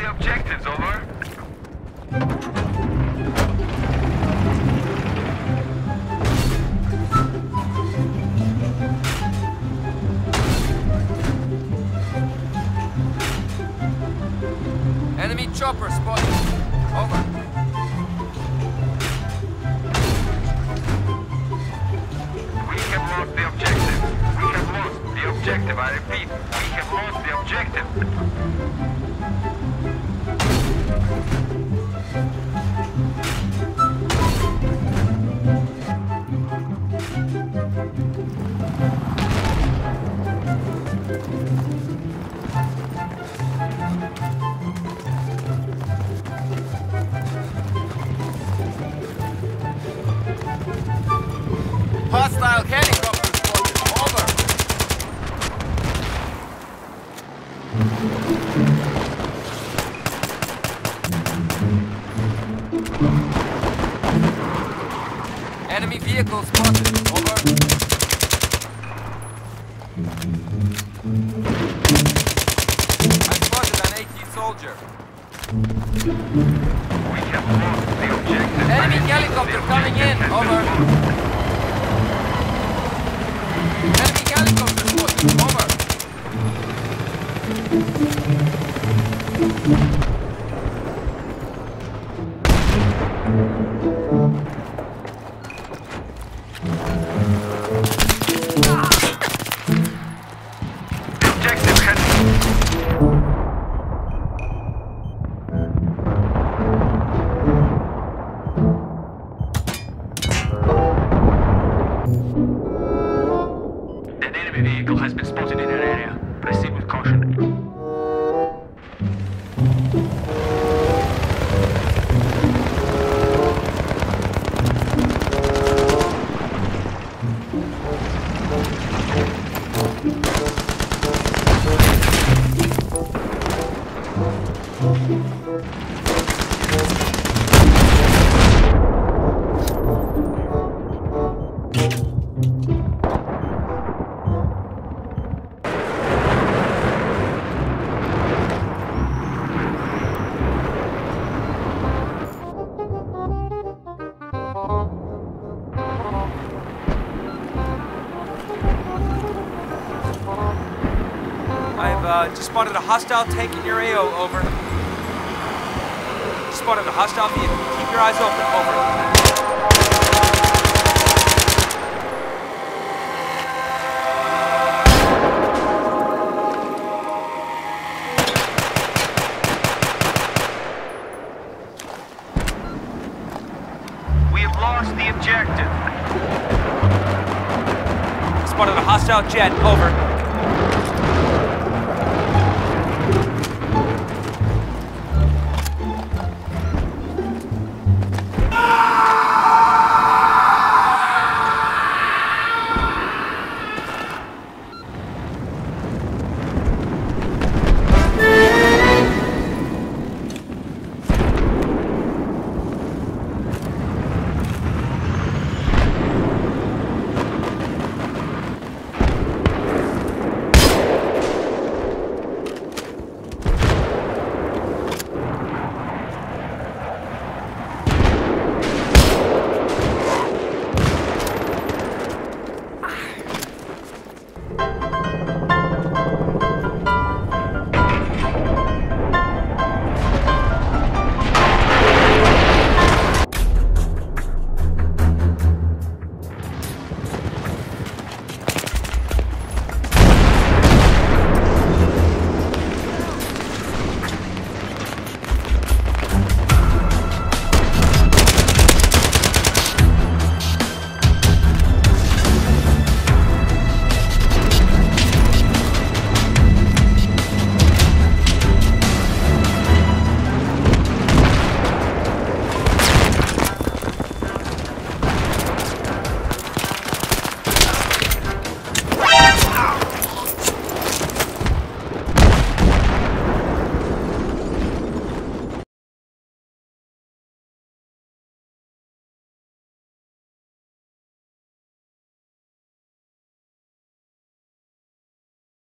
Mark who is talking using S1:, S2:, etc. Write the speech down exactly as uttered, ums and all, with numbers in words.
S1: the objectives, over.
S2: Enemy chopper spotted. Over.
S1: We have lost the objective. We have lost the objective. I repeat, we have lost the objective.
S2: Hostile helicopter spotted. Over. Enemy vehicle spotted. Over. I spotted an AT soldier.
S1: We have lost the objective.
S2: Enemy helicopter coming in. Over. Enemy helicopter spotted. Over.
S1: The objective has... An enemy vehicle has been spotted in an area. Proceed with caution.
S3: I've uh, just spotted a hostile tank in your A O, over. Just spotted a hostile vehicle. Keep your eyes open, over.
S1: We have lost the objective.
S3: Spotted a hostile jet, over.